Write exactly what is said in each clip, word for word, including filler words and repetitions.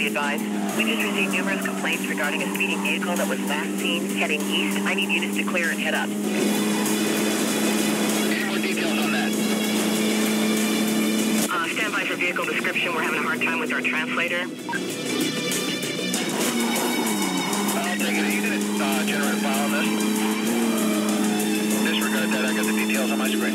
advised. We just received numerous complaints regarding a speeding vehicle that was last seen heading east. I need units to clear and head up. Any more details on that? Uh, stand by for vehicle description. We're having a hard time with our translator. I'll take it. Are you going to uh, generate a file on this? Disregard that. I got the details on my screen.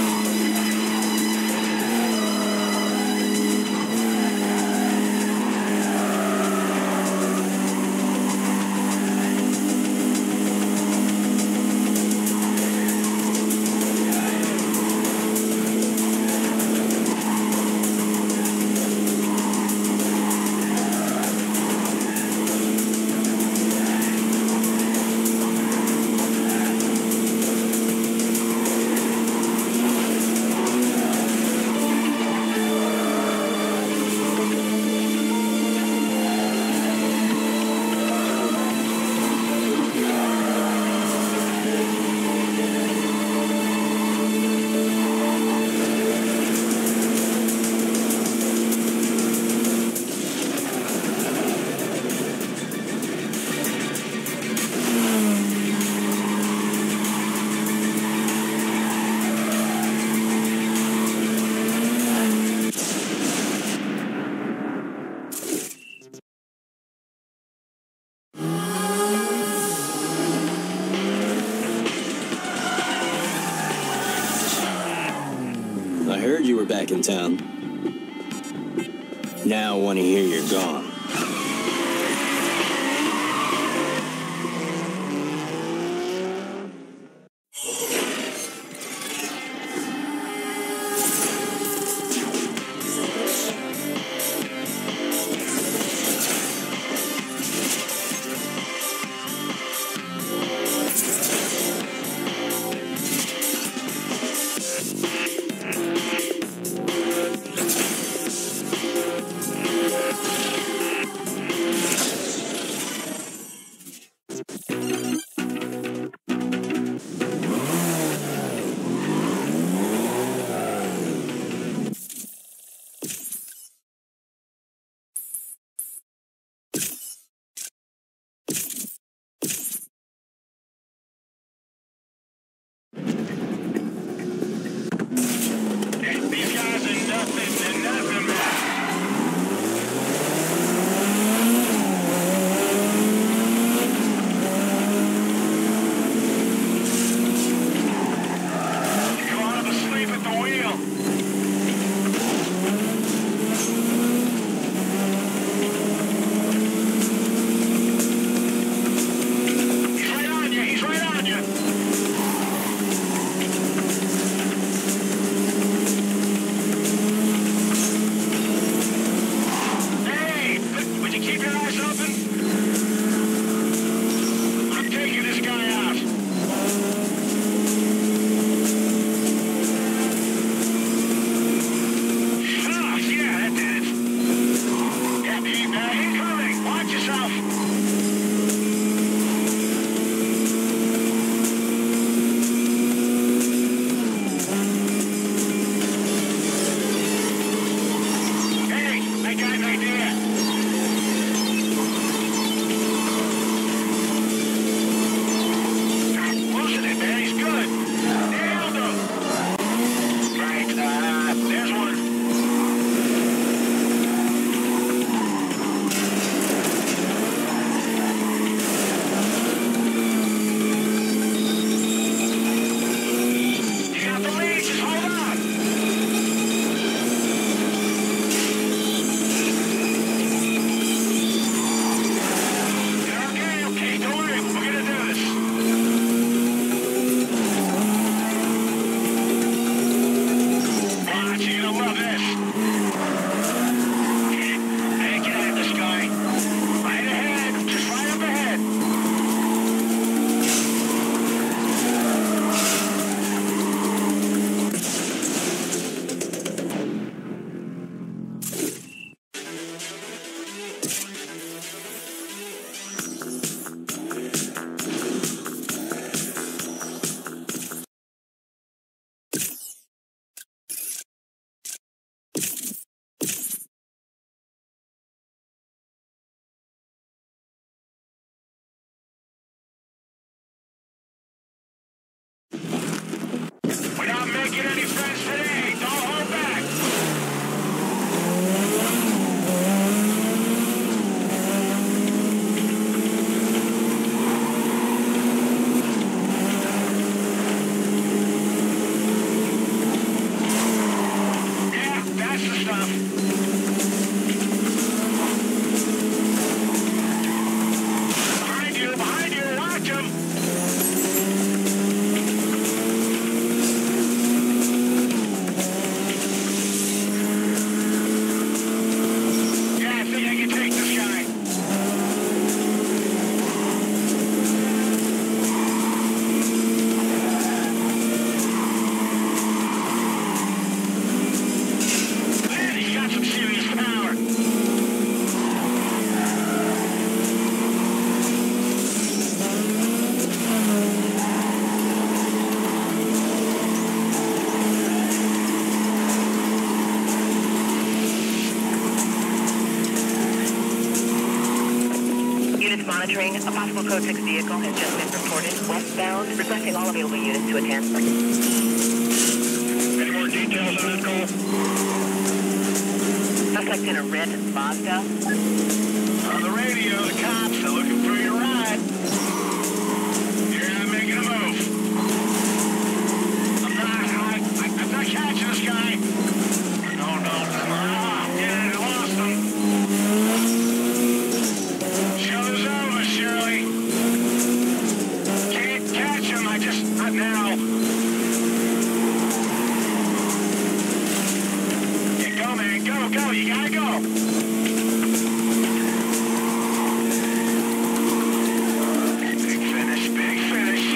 I heard you were back in town. Now I want to hear you're gone. Ring, a possible code six vehicle has just been reported westbound, requesting all available units to attend. Any more details on that call? Suspect in a red Mazda. On the radio, the cops are looking for your ride. Yeah, I'm making a move. I'm not, I, I, I'm not catching this guy. No, no, come on. Yeah, I lost him. Show's over, Shirley. Can't catch him, I just, not now. Yeah, go, man, go, go, you gotta go. Big finish, big finish.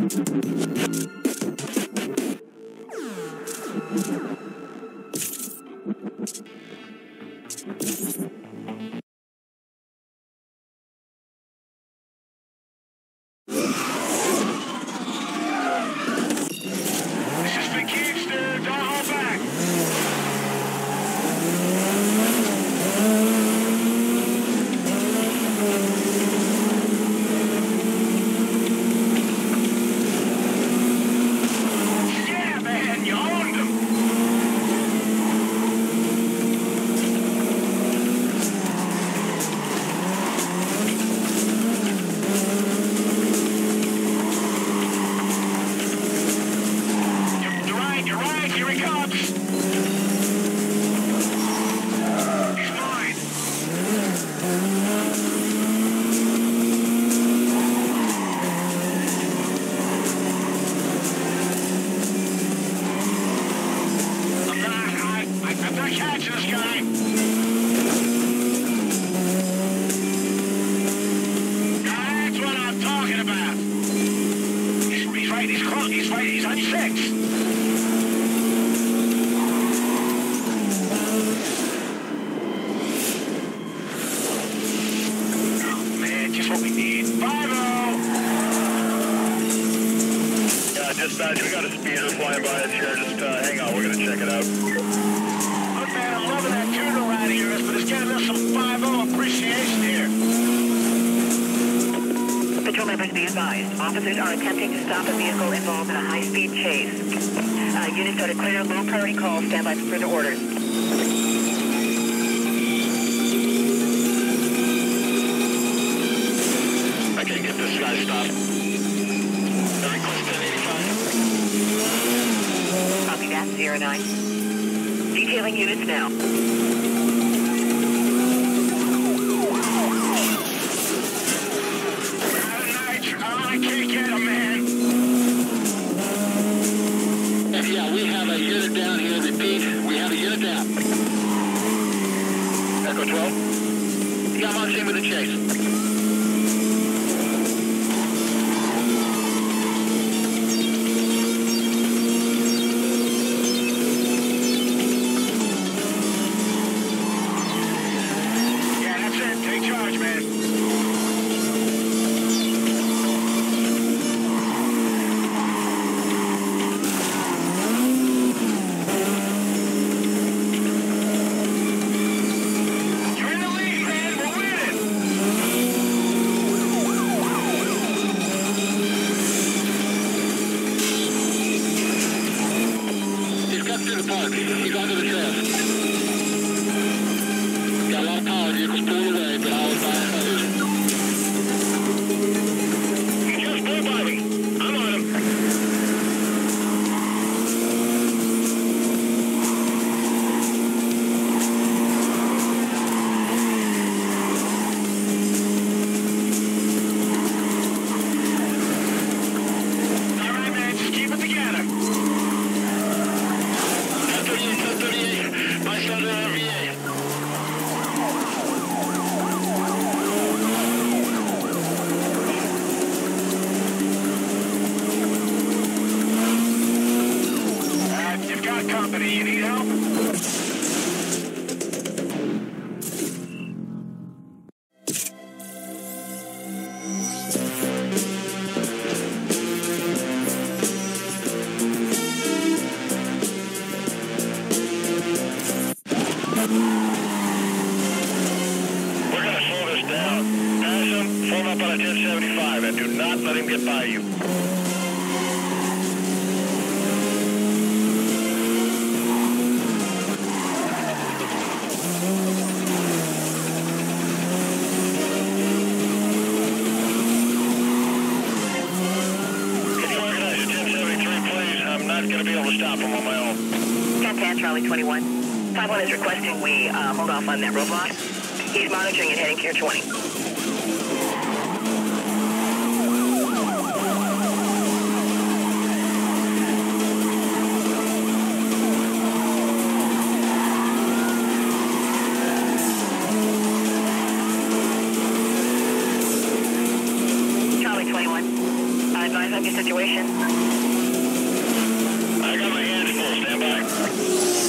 Dispatch, we got a speeder flying by us here. Just uh, hang on, we're going to check it out. Look, man, I'm loving that tuner right here, but it's getting us some five oh appreciation here. Patrol members be advised. Officers are attempting to stop a vehicle involved in a high-speed chase. Uh, units are to clear low priority calls. Stand by for further orders. I can't get this guy stopped. Very close to eighty-five. Copy that, zero nine. Detailing units now. I can't get him, man. Yeah, we have a unit down here. Repeat, we have a unit down. Echo twelve? Yeah, I'm on scene with the chase. He's onto the trail. Got a lot of power vehicles pulled away, but I was buying others. He just blew by me. I'm on him. All right, man, just keep it together. My son, uh, V A. Uh, you've got company. You need help? We're going to slow this down. Pass him, form up on a ten seventy-five, and do not let him get by you. Can you organize a ten seventy-three, please? I'm not going to be able to stop him on my own. ten ten, Charlie twenty-one. five one is requesting we uh, hold off on that roadblock. He's monitoring and heading Tier twenty. Charlie twenty-one. I advise advise on your situation? I got my hands full. Stand by.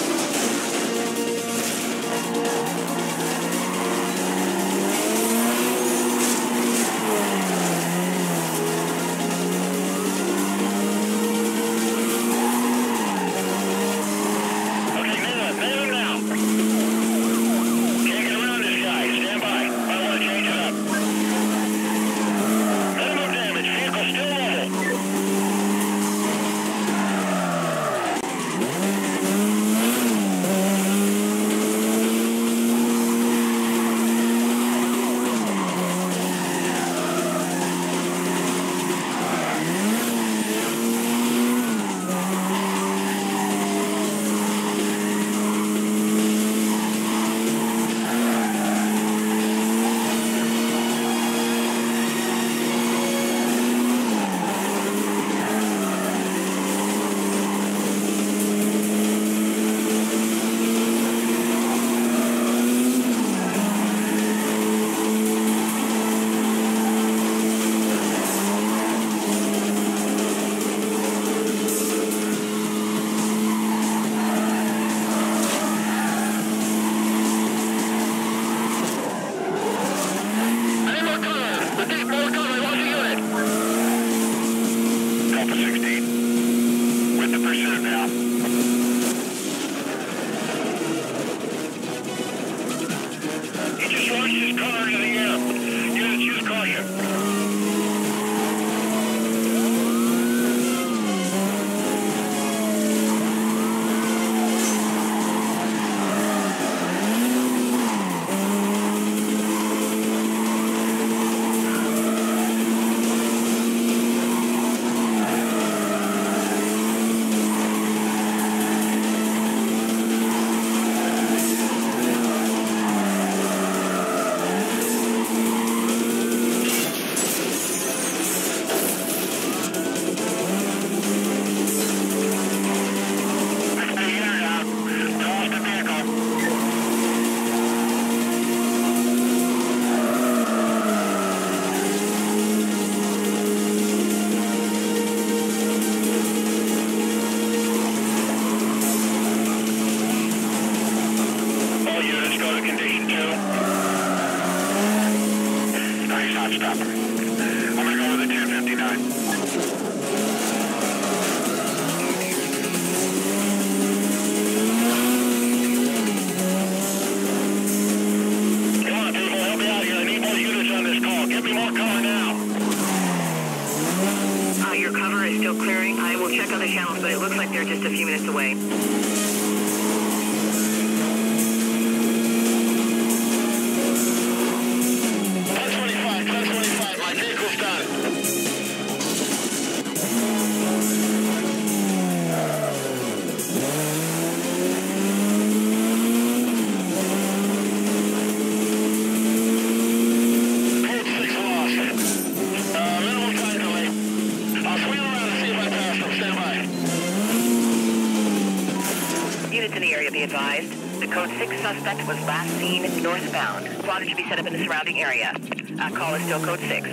Suspect was last seen northbound. Squad should be set up in the surrounding area. Uh, call is still code six.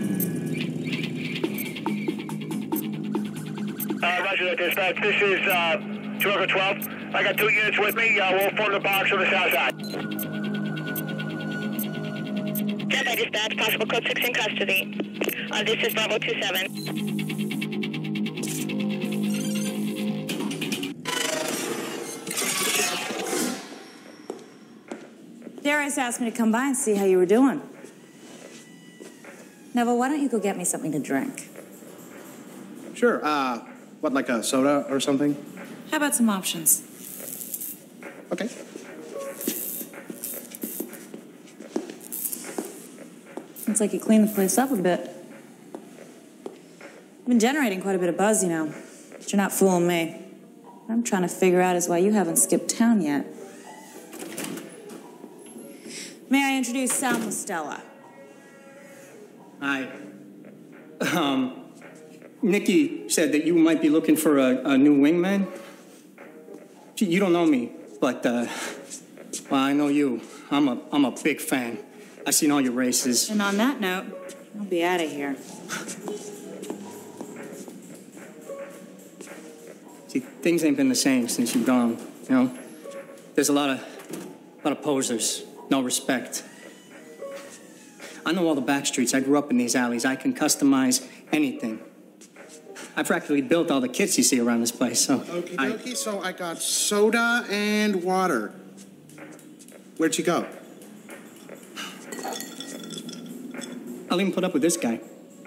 Uh, roger that, dispatch. This is uh, two Echo twelve. I got two units with me. Uh, we'll form the box on the south side. Stand by, dispatch. Possible code six in custody. Uh, this is Bravo two seven. Darius asked me to come by and see how you were doing. Neville, why don't you go get me something to drink? Sure. Uh, what, like a soda or something? How about some options? Okay. Looks like you cleaned the place up a bit. You've been generating quite a bit of buzz, you know. But you're not fooling me. What I'm trying to figure out is why you haven't skipped town yet. May I introduce Sal Mostella? Hi. Um, Nikki said that you might be looking for a, a new wingman. Gee, you don't know me, but, uh, well, I know you. I'm a, I'm a big fan. I've seen all your races. And on that note, I'll be out of here. See, things ain't been the same since you've gone, you know? There's a lot of, a lot of posers, no respect. I know all the back streets. I grew up in these alleys. I can customize anything. I've practically built all the kits you see around this place, so... Okie I, dokie, so I got soda and water. Where'd you go? I'll even put up with this guy.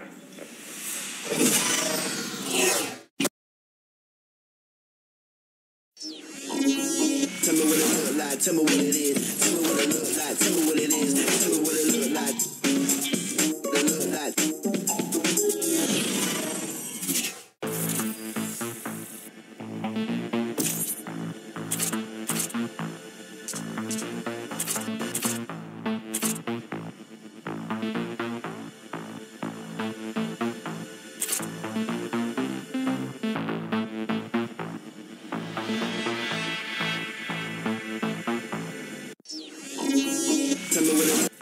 Tell me what it look like, tell me what it is. Tell me what it look like, tell me what it is. Tell me what it look like. It look like. Tell me what it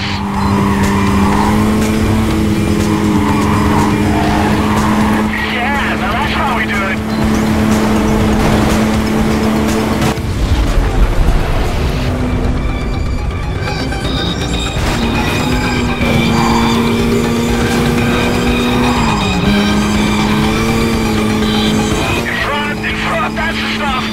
us. Yeah, now that's how we do it. In front, in front, that's the stuff.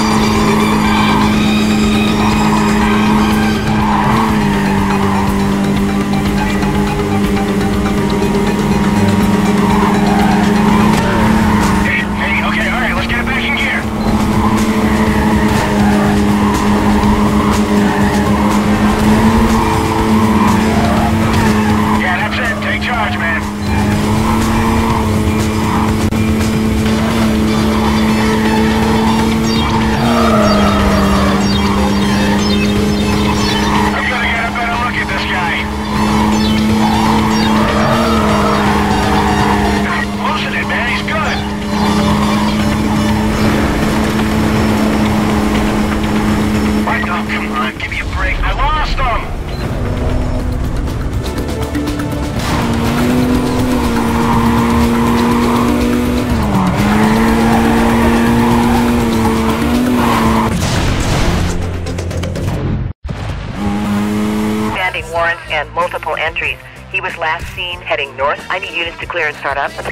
Hey, hey, okay, all right, let's get it back in gear. Yeah, that's it. Take charge, man. I'm gonna get a better look at this guy. Losing it, man. He's good. Right, oh, come on. Give me a break. I lost him. Standing warrants and multiple entries. He was last seen heading north. I need units to clear and start up.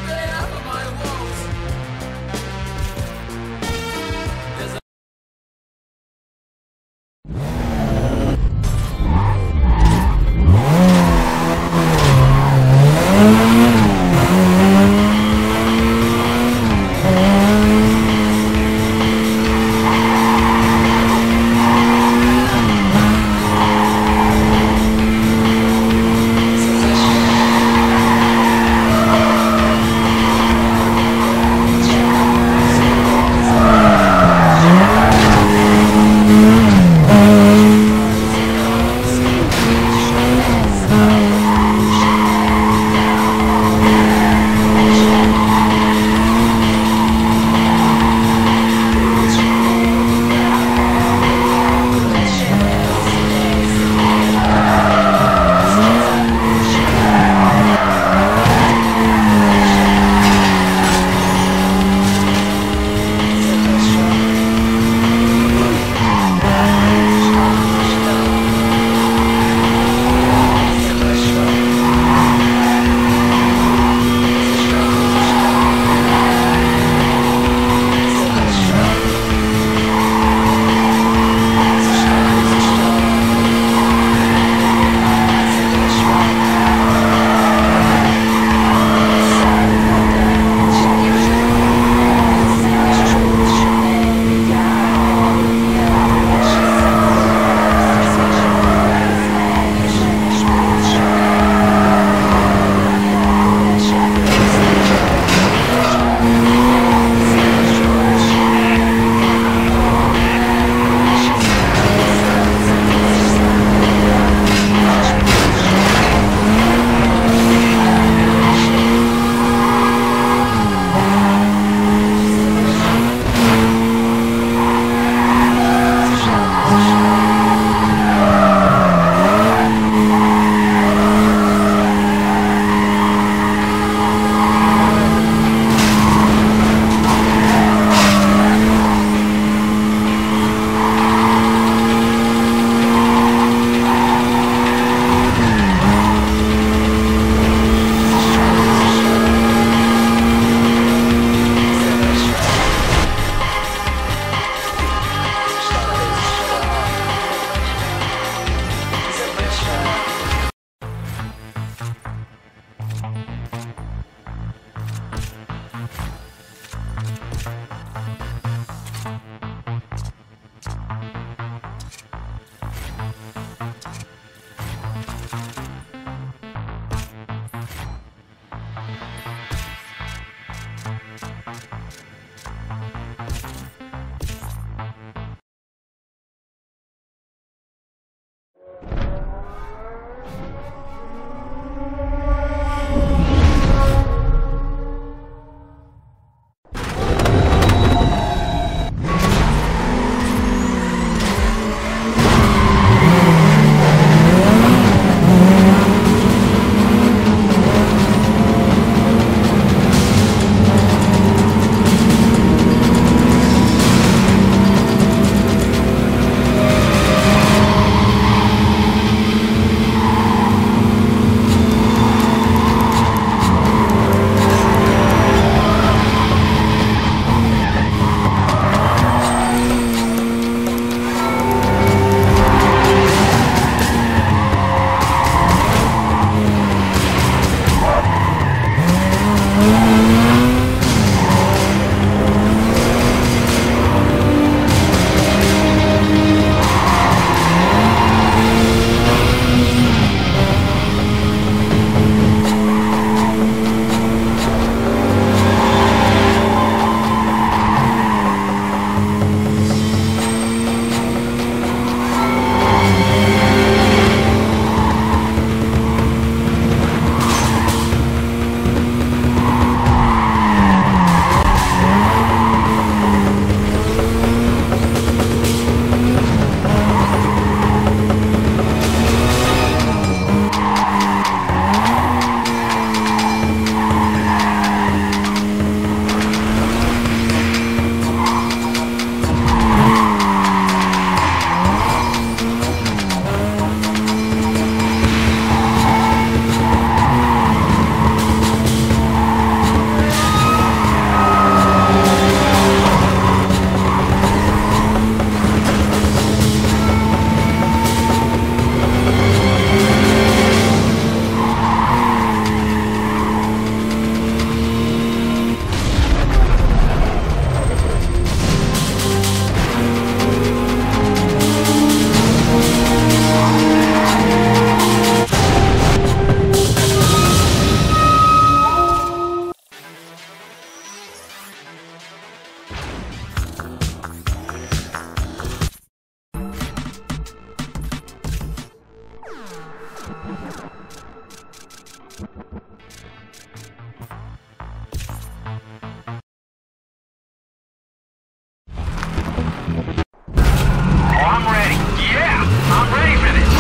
I'm ready. Yeah, I'm ready for this.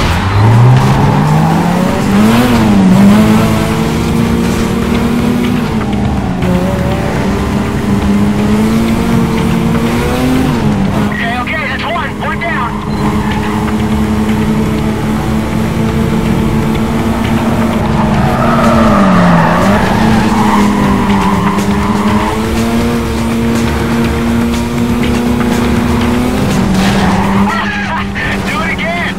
Okay, okay, that's one. One down. Do it again.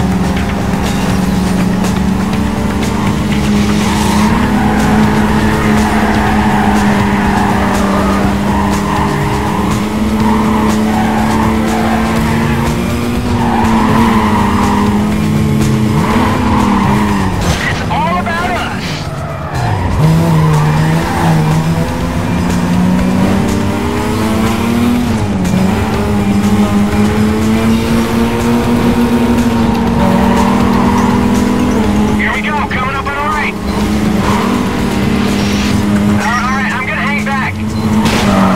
It's all about us. Here we go, coming up on the right. All right, I'm gonna hang back.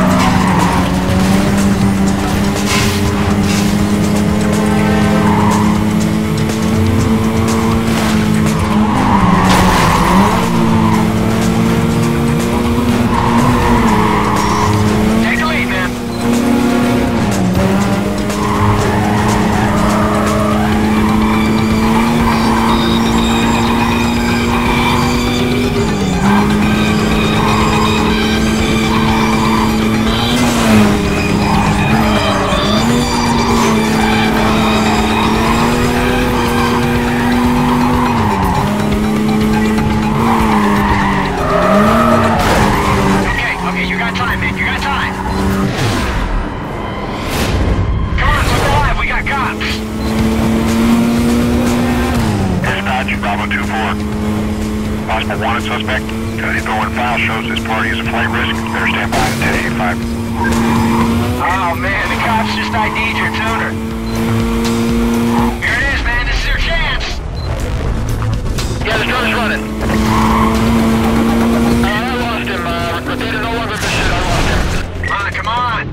Take the lead, man. Okay, okay, you got time, man. You got time. Come on, look alive. We got cops. Dispatch, Bravo two four. Possible wanted suspect. The info and file shows this party is a flight risk. Better stand by at ten eighty-five. Oh, man, the cops just I D'd your tuner. Here it is, man. This is your chance. Yeah, the drone is running. Uh, I lost him. Uh, the data no longer pursued. I lost him. Come on, come on.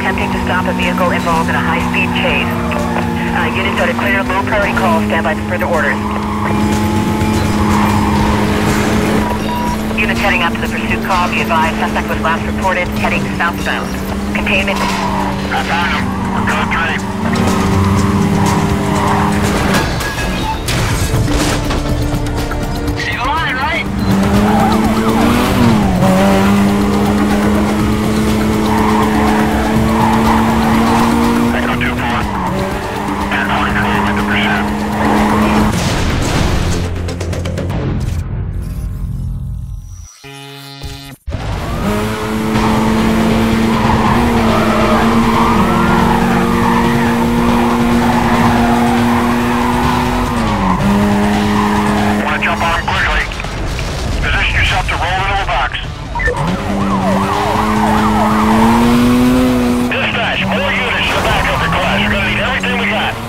attempting to stop a vehicle involved in a high-speed chase. Uh, units are to clear low priority calls. Stand by for further orders. Units heading up to the pursuit call. Be advised, suspect was last reported heading southbound. Containment. I found him. We're code three. See the line, right? Echo two four. ten forty-three with the pursuit. Jump on quickly. Position yourself to roll into a box. Dispatch, more units to back up request. We're gonna need everything we got.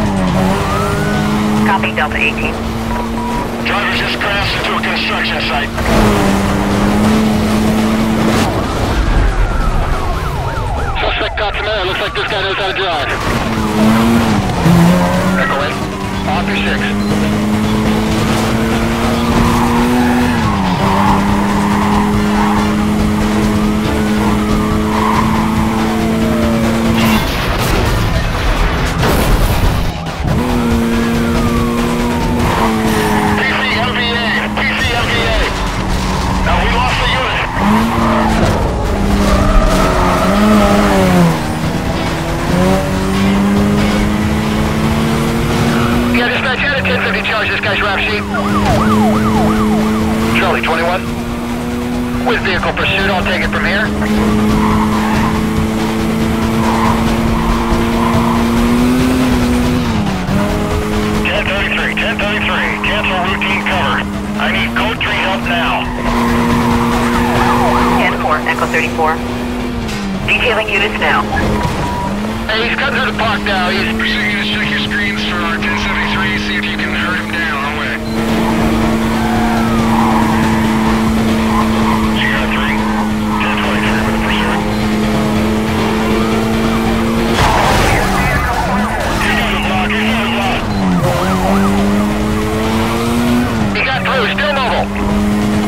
Copy, Delta eighteen. Drivers just crashed into a construction site. Suspect got some air. Looks like this guy knows how to drive. Echo eight. Officer six. This guy's rap sheet. Charlie twenty-one. With vehicle pursuit, I'll take it from here. ten thirty-three, ten thirty-three. Cancel routine cover. I need code three help now. ten four, Echo thirty-four. Detailing units now. Hey, he's cutting through the park now. He's pursuing units. Check your screens for ten seventy-three. See if you can hurt him down. Our way. Sierra three. ten twenty-three with the pursuit. He's got his lock. He's got his lock. He got through. Still mobile.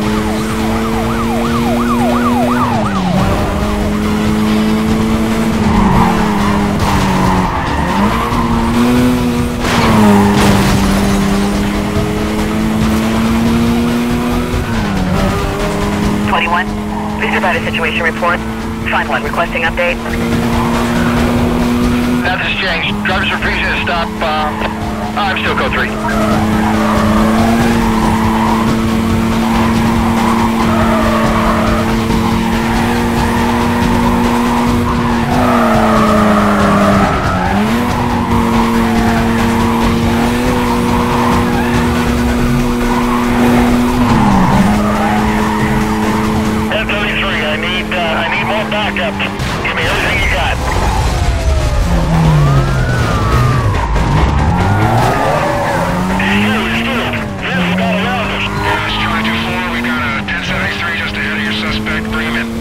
twenty-one. Please provide a situation report. Find one requesting update. Nothing's changed. Driver's refusing to stop. Uh, I'm still code three. Backup. Give me everything you got. Shoot, shoot. This got around us. Yeah, it's Charlie two four. We got a ten seventy-three just ahead of your suspect. Bring him in.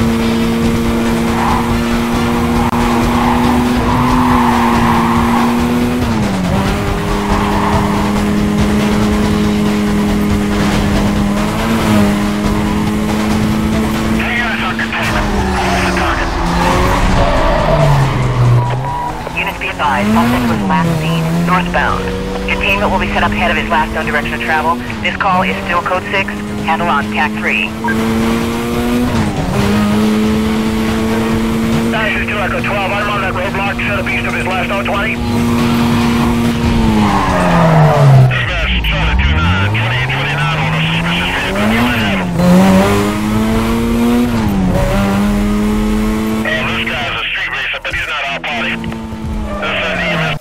Suspect was last seen northbound. Containment will be set up ahead of his last known direction of travel. This call is still code six. Handle on T A C three. This is two Echo twelve. I'm on that roadblock set up east of his last O twenty. Dispatch, Charlie two nine. twenty-eight twenty-nine on a suspicious vehicle. You might have him. Oh, this guy's a street racer, but he's not our party. This is an E M S.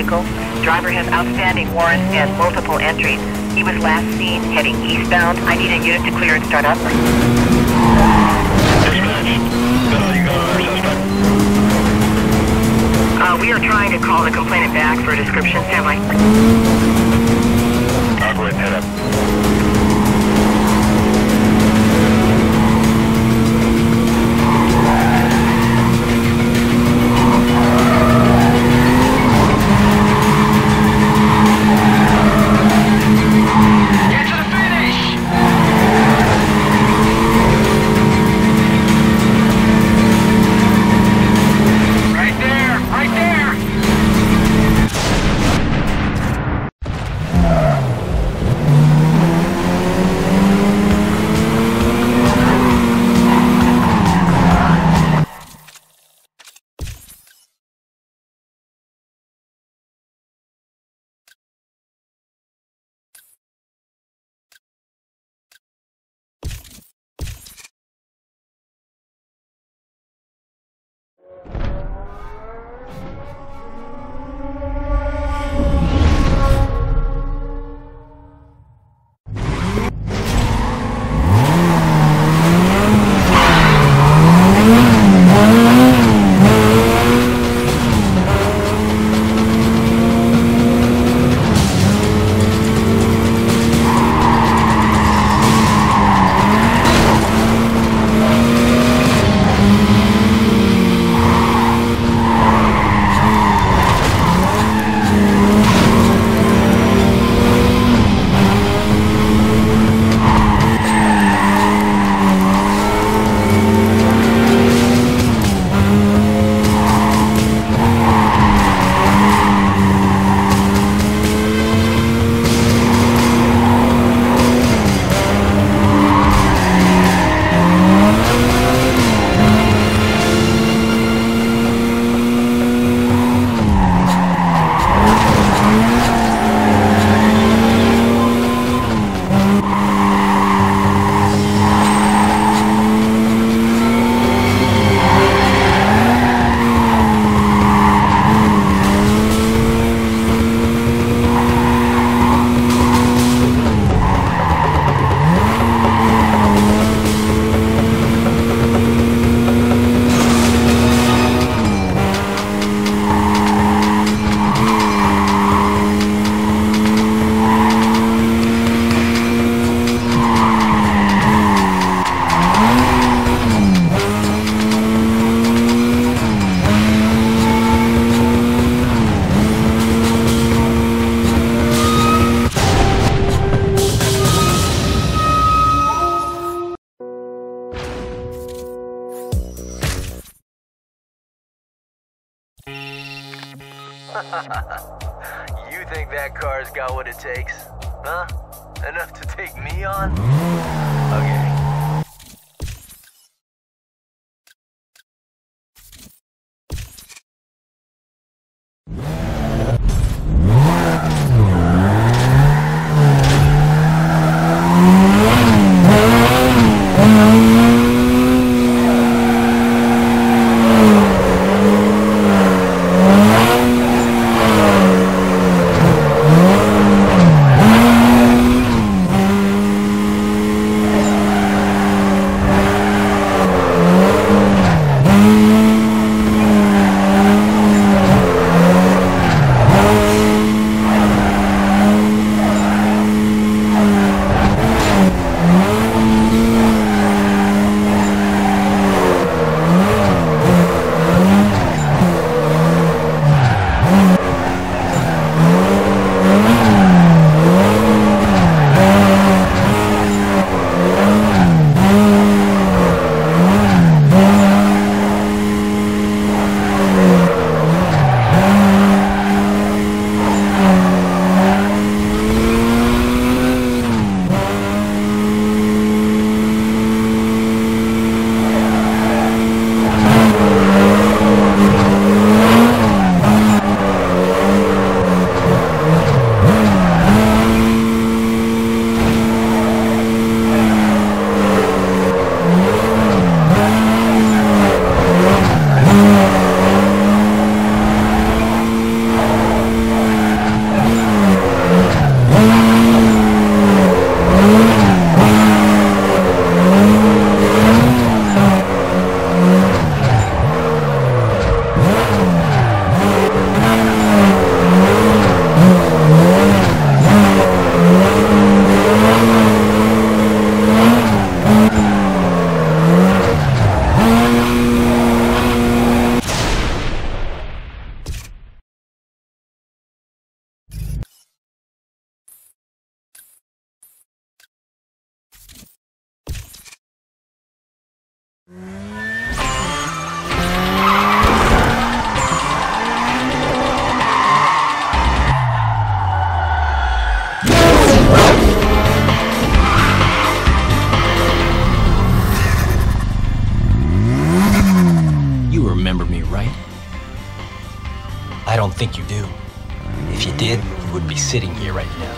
vehicle. Driver has outstanding warrants and multiple entries. He was last seen heading eastbound. I need a unit to clear and start up. Dispatch, got all you got on our suspect? Uh, we are trying to call the complainant back for a description. Stand by. I'll go ahead and head up. You think that car's got what it takes? Huh? Enough to take me on? Okay. don't think you do. If you did, you wouldn't be sitting here right now.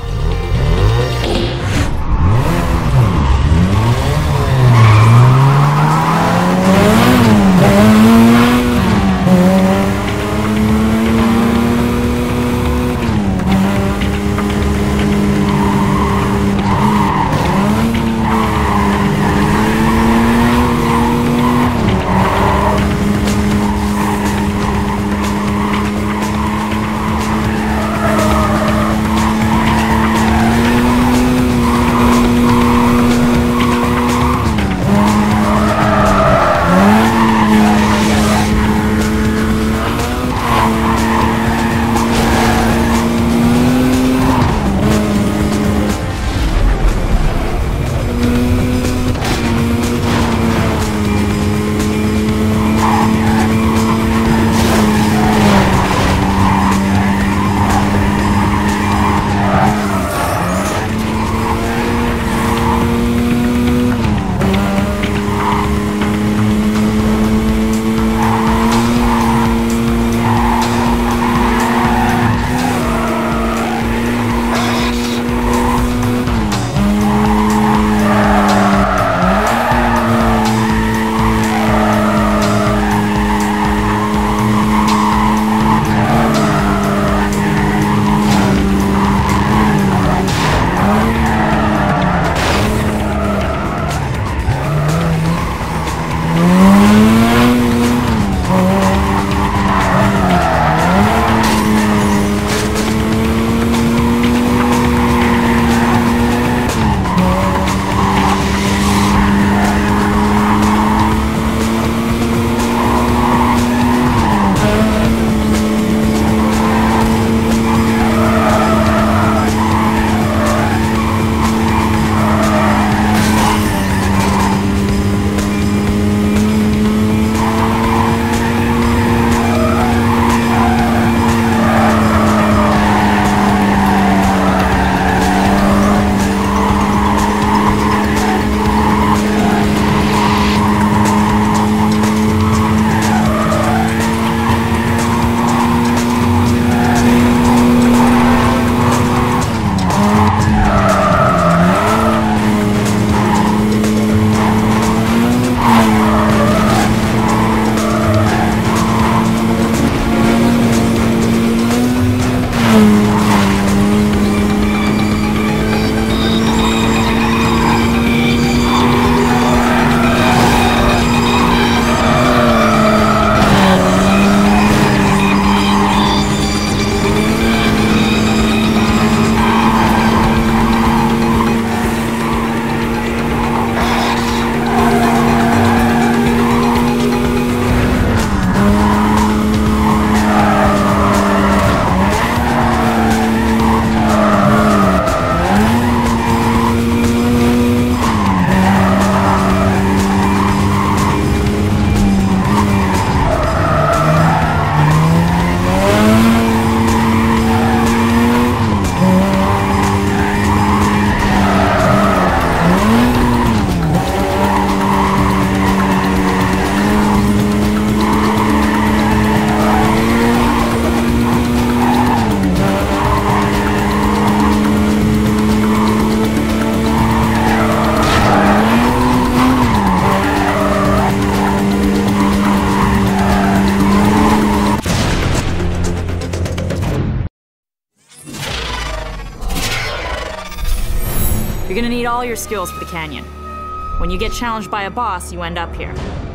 You're gonna need all your skills for the canyon. When you get challenged by a boss, you end up here.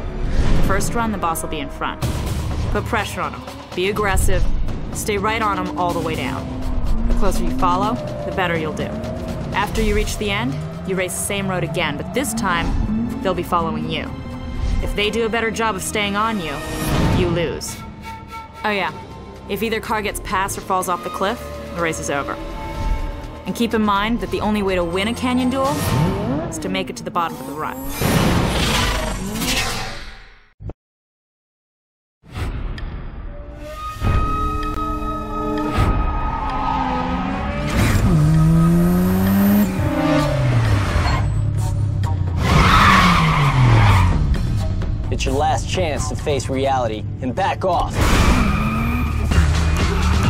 The first run, the boss will be in front. Put pressure on him. Be aggressive. Stay right on him all the way down. The closer you follow, the better you'll do. After you reach the end, you race the same road again, but this time, they'll be following you. If they do a better job of staying on you, you lose. Oh yeah, if either car gets past or falls off the cliff, the race is over. And keep in mind that the only way to win a canyon duel is to make it to the bottom of the run. It's your last chance to face reality and back off.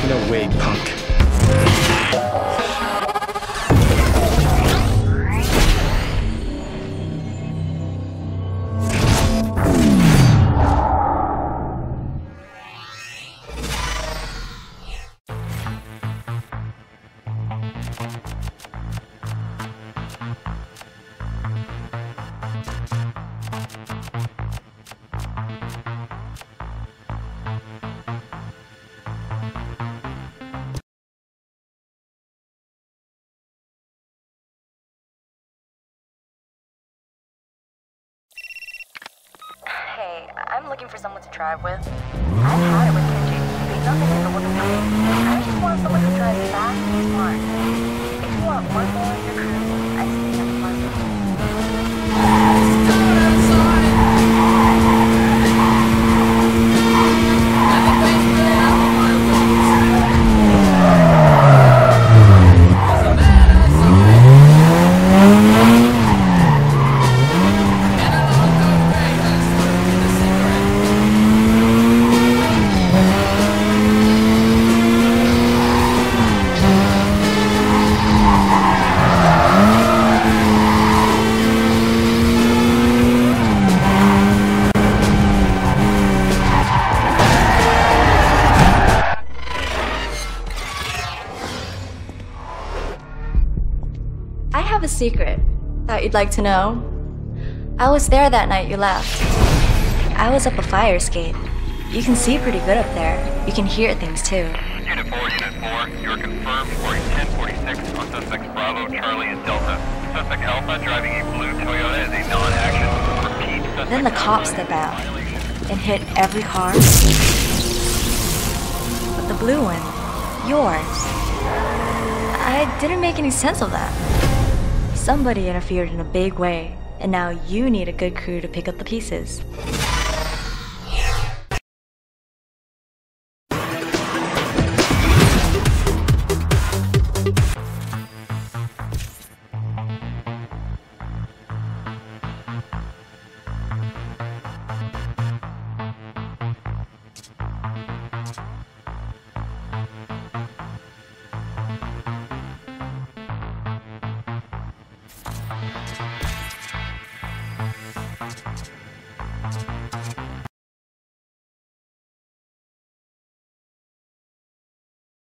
No way, punk. Hey, I'm looking for someone to drive with. I've had it with Kenji, but nothing is a look for me. I just want someone who drives fast and smart. If you want one more in your crew, I think I'm fun. I have a secret that you'd like to know. I was there that night you left. I was up a fire escape. You can see pretty good up there. You can hear things too. Unit four, Unit four, you are confirmed for a ten forty-six on suspects Bravo, Charlie, and Delta. Suspect Alpha driving a blue Toyota is a non-action. Repeat, suspect Then the cops Alpha step out and hit every car. But the blue one, yours. I didn't make any sense of that. Somebody interfered in a big way, and now you need a good crew to pick up the pieces.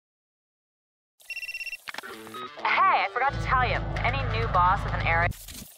Hey, I forgot to tell you. Any new boss with an area...